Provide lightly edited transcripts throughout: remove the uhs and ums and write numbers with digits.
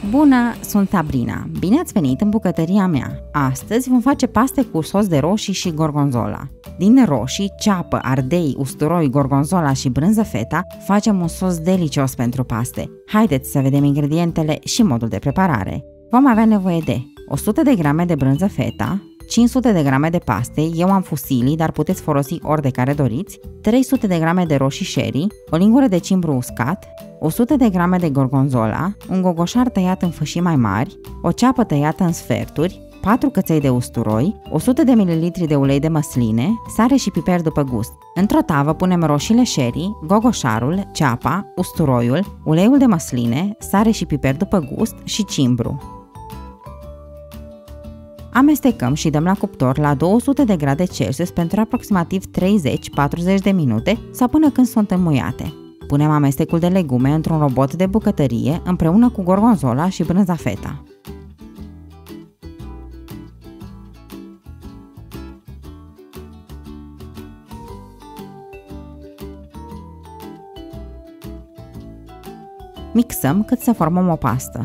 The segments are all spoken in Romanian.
Bună, sunt Sabrina. Bine ați venit în bucătăria mea. Astăzi vom face paste cu sos de roșii și gorgonzola. Din roșii, ceapă, ardei, usturoi, gorgonzola și brânză feta facem un sos delicios pentru paste. Haideți să vedem ingredientele și modul de preparare. Vom avea nevoie de 100 de grame de brânză feta, 500 de grame de paste, eu am fusilii, dar puteți folosi ori de care doriți, 300 de grame de roșii sherry, o lingură de cimbru uscat, 100 de grame de gorgonzola, un gogoșar tăiat în fășii mai mari, o ceapă tăiată în sferturi, 4 căței de usturoi, 100 de ml de ulei de măsline, sare și piper după gust. Într-o tavă punem roșiile sherry, gogoșarul, ceapa, usturoiul, uleiul de măsline, sare și piper după gust și cimbru. Amestecăm și dăm la cuptor la 200 de grade Celsius pentru aproximativ 30-40 de minute sau până când sunt înmuiate. Punem amestecul de legume într-un robot de bucătărie împreună cu gorgonzola și brânza feta. Mixăm cât să formăm o pastă.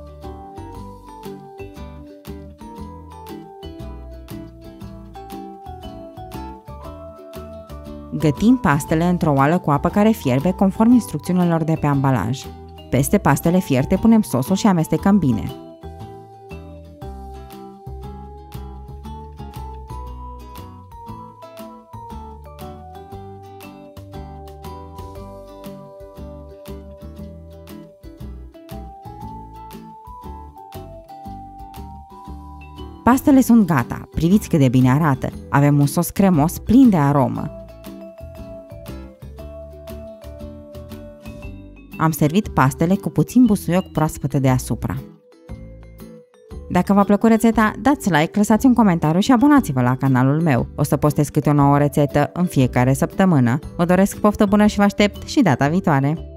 Gătim pastele într-o oală cu apă care fierbe conform instrucțiunilor de pe ambalaj. Peste pastele fierte punem sosul și amestecăm bine. Pastele sunt gata, priviți cât de bine arată. Avem un sos cremos plin de aromă. Am servit pastele cu puțin busuioc proaspăt deasupra. Dacă v-a plăcut rețeta, dați like, lăsați un comentariu și abonați-vă la canalul meu. O să postez câte o nouă rețetă în fiecare săptămână. Vă doresc poftă bună și vă aștept și data viitoare!